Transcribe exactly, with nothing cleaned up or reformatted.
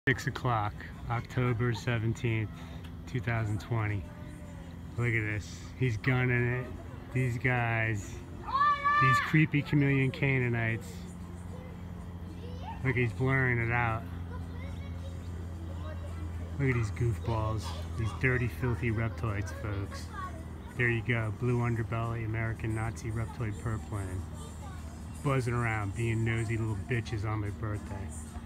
Six o'clock, October seventeenth, two thousand twenty. Look at this. He's gunning it. These guys, these creepy chameleon Canaanites. Look, he's blurring it out. Look at these goofballs. These dirty, filthy reptoids, folks. There you go. Blue underbelly, American Nazi reptoid purplan. Buzzing around, being nosy little bitches on my birthday.